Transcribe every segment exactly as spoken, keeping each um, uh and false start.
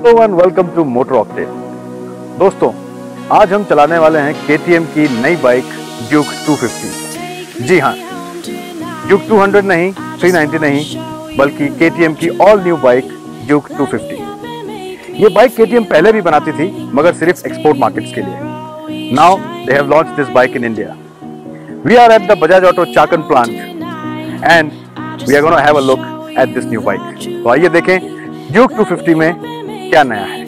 Hello and welcome to motor octave. दोस्तों, आज हम चलाने वाले हैं के टी एम की नई बाइक ड्यूक टू फिफ्टी। जी हाँ, ड्यूक टू हंड्रेड नहीं, थ्री नाइंटी नहीं, बल्कि के टी एम की all new bike duke two fifty. ये बाइक के टी एम पहले भी बनाती थी, मगर सिर्फ एक्सपोर्ट मार्केट्स के लिए। Now they have launched this bike in India. We are at the Bajaj auto Chakan plant and we are gonna have a look at this new bike. तो आइए देखें ड्यूक टू फिफ्टी में क्या नया है।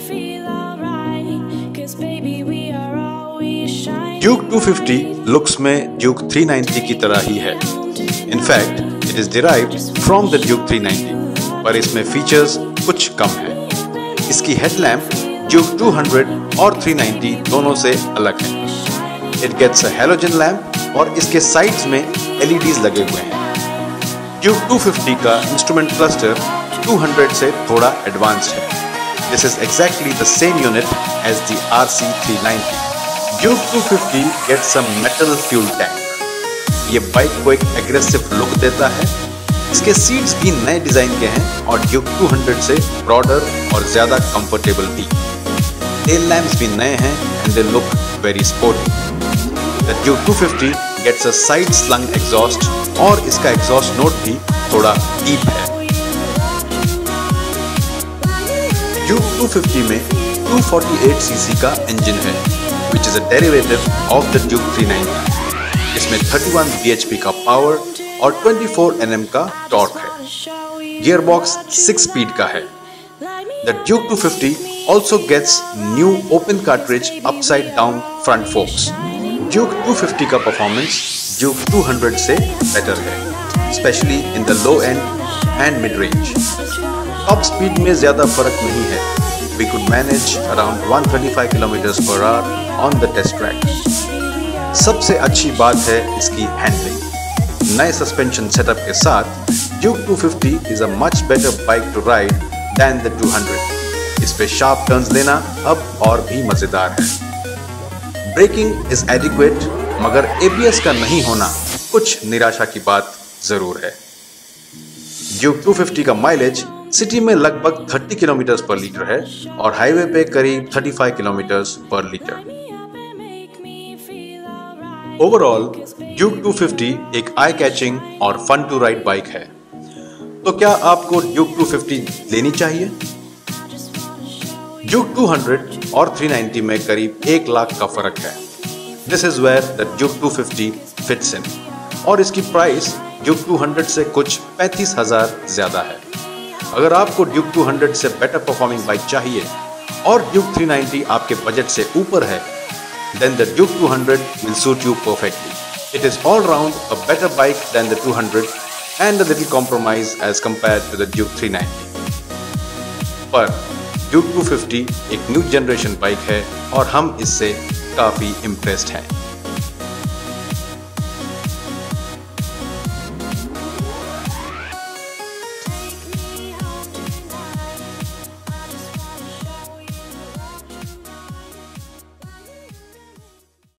ड्यूक टू फिफ्टी लुक्स में duke three ninety की तरह ही है। In fact it is derived from the duke three ninety, पर इसमें फीचर्स कुछ कम है। इसकी हेडलैम्प ड्यूक टू हंड्रेड और थ्री नाइंटी दोनों से अलग है। It gets a halogen lamp और इसके साइड्स में एल ई डीज़ लगे हुए हैं। ड्यूक टू फिफ्टी का इंस्ट्रूमेंट क्लस्टर टू हंड्रेड से थोड़ा एडवांस्ड है। This is exactly the same unit as the R C three ninety. Duke two fifty gets some metal fuel tank. ये बाइक को एक एग्रेसिव लुक देता है। इसके सीट्स भी नए डिजाइन के हैं और ड्यूक टू हंड्रेड से ब्रॉडर और ज्यादा कंफर्टेबल भी। टेल लैम्प्स भी नए हैं and they look very sporty. The Duke two fifty gets a side slung exhaust और इसका एग्जॉस्ट नोट भी थोड़ा डीप है। ड्यूक टू फिफ्टी में two forty eight C C का इंजन है, which is a derivative of the Duke three ninety. इसमें thirty one B H P का पावर और ट्वेंटी फोर एन एम का टॉर्क है। गियरबॉक्स सिक्स स्पीड का है। The Duke two fifty also gets new open cartridge upside down front forks. Duke two fifty का performance Duke two hundred से better है, especially in the low end and mid range. Top speed में ज्यादा फर्क नहीं है। We could manage around one thirty five kilometers per hour on the test track. सबसे अच्छी बात है इसकी हैंडलिंग। नए सस्पेंशन सेटअप के साथ Duke two fifty is a much better bike to ride than the two hundred. इस पे शार्प टर्न्स लेना अब और भी मजेदार है। ब्रेकिंग इज एडिक्वेट, मगर ए बी एस का नहीं होना कुछ निराशा की बात जरूर है। Duke टू फिफ्टी का माइलेज सिटी में लगभग थर्टी किलोमीटर पर लीटर है और हाईवे पे करीब थर्टी फाइव किलोमीटर पर litre. Overall Duke two fifty एक आई कैचिंग और फन टू राइड बाइक है। तो क्या आपको Duke टू फिफ्टी लेनी चाहिए? Duke टू हंड्रेड और थ्री नाइंटी में करीब एक लाख का फर्क है। This is where the Duke two fifty fits in, और इसकी प्राइस Duke टू हंड्रेड से कुछ पैंतीस हजार ज्यादा है। अगर आपको Duke टू हंड्रेड से बेटर परफॉर्मिंग बाइक चाहिए और Duke थ्री नाइंटी आपके बजट से ऊपर है, then the Duke two hundred will suit you perfectly. It is all round a better bike than the two hundred and a little compromise as compared to the Duke three ninety. पर Duke two fifty एक new generation bike है और हम इससे काफी impressed हैं।